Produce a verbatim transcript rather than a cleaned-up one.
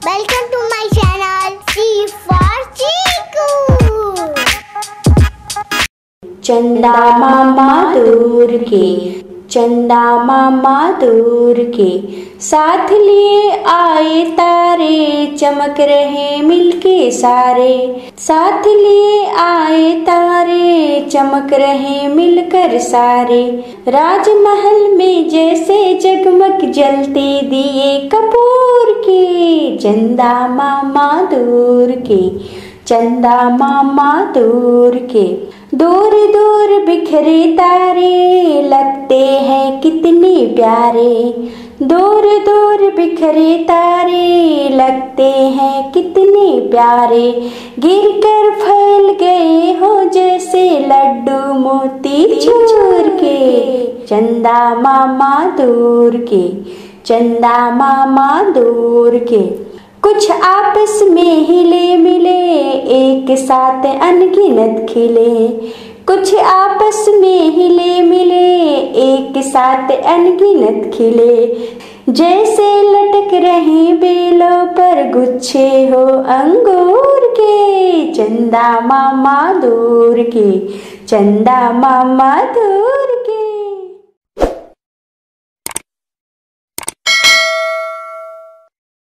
Welcome to my channel C for Chiku। चंदा मामा दूर के, चंदा मामा दूर के, साथ लिए आए तारे, चमक रहे मिलके सारे। साथ लिए आए तारे, चमक रहे मिलकर सारे। राजमहल में जैसे जगमग जलते दिए कपूर के, चंदा मामा दूर के, चंदा मामा दूर के। दूर दूर बिखरे तारे, लगते हैं कितने प्यारे। दूर दूर बिखरे तारे, लगते हैं कितने प्यारे। गिरकर फैल गए हो जैसे लड्डू मोती चूर के, चंदा मामा दूर के, चंदा मामा दूर के। कुछ आपस में हिले मिले, एक साथ अनगिनत खिले। कुछ आपस में हिले मिले, एक साथ अनगिनत खिले। जैसे लटक रहे बेलों पर गुच्छे हो अंगूर के, चंदा मामा दूर के, चंदा मामा दूर